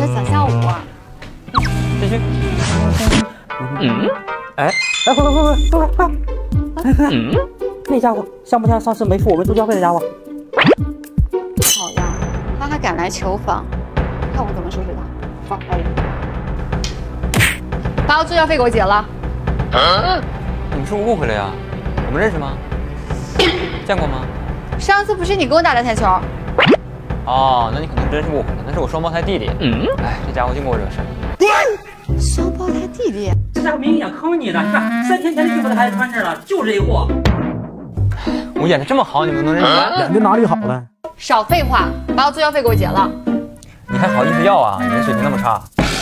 是想象我。 继续。哎，快！那家伙像不像上次没付我们助教费的家伙？ 好呀，他还敢来求访，看我怎么收拾他。好，把我助教费给我结了。 你们是不是误会了呀？我们认识吗？见过吗？ 上次不是你跟我打的台球？ 哦，那你可能真是误会了，那是我双胞胎弟弟。哎，这家伙净给我惹事。 双胞胎弟弟， 这家伙明明想坑你呢！你看，3天前的衣服他还穿着呢，就这货。 我演的这么好，你们能认出来？ 演的哪里好了？ 少废话，把我助教费给我结了。 你还好意思要啊？你的水平那么差。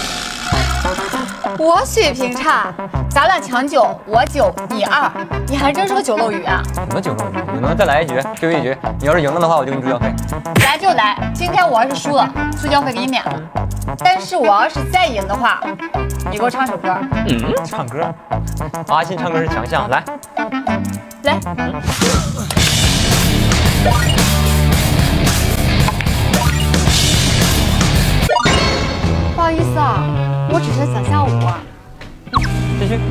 我水平差，咱俩抢9，我9，你2，你还真是个酒漏鱼啊！ 什么酒漏鱼？你能再来一局，就一局。你要是赢了的话，我就给你助教费。 来就来，今天我要是输了，助教费给你免了。但是我要是再赢的话，你给我唱首歌。 唱歌？阿信唱歌是强项，来。 不好意思啊，我只是想象我。 继续。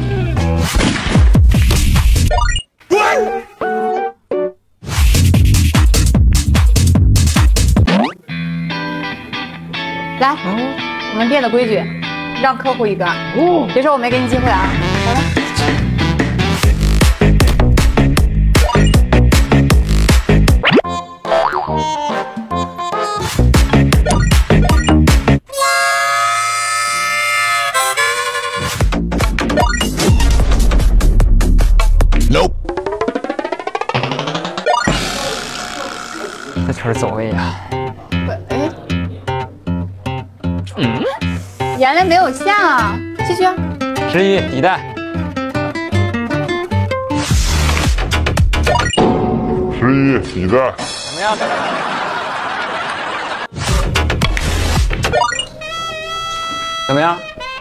来，我们店的规矩，让客户一个。别说我没给你机会啊！来吧。 这圈走位呀！ 原来没有像啊，继续。 11底带。 11底带。 怎么样？怎么样？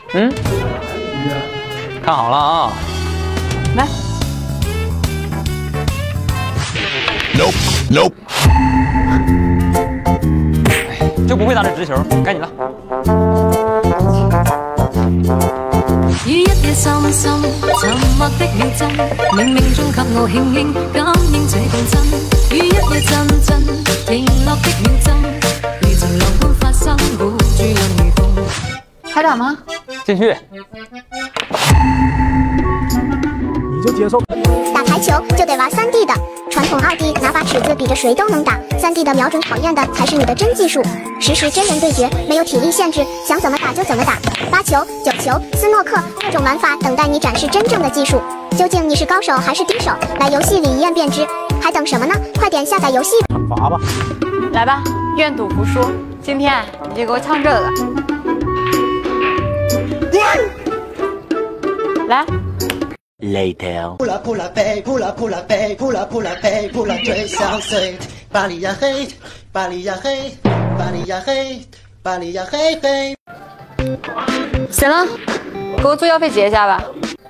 看好了啊！ 来。 Nope。 就不会打这直球，该你了。 雨一夜深深，沉默的秒針，冥冥中給我輕輕感應這共振。雨一夜陣陣，停落的秒針，如情浪般發生，護住人如風。 还打吗？ 繼續。 你就接受。 打台球就得玩3D 的，传统2D 拿把尺子比着谁都能打，3D 的瞄准考验的才是你的真技术。实时真人对决，没有体力限制，想怎么打就怎么打。8球、9球、斯诺克，各种玩法等待你展示真正的技术。究竟你是高手还是低手？来游戏里一验便知。还等什么呢？快点下载游戏。 惩罚吧。 来吧，愿赌服输。今天你就给我唱这个。来。 Later。 扑啦扑啦飞，扑啦扑啦飞，扑啦扑啦飞，扑啦追相随。巴黎呀嘿，巴黎呀嘿，巴黎呀嘿，巴黎呀嘿嘿。 行了，给我助教费结一下吧。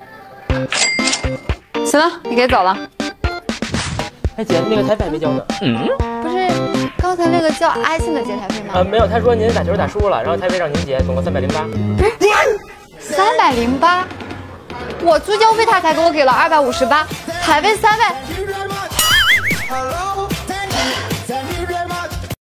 行了，你可以走了。 哎姐，那个台费还没交呢。 不是刚才那个叫阿信的结台费吗？ 没有，他说您打球打输了，然后台费让您结，总共308。 308？我助教费他才给我给了258，台费300。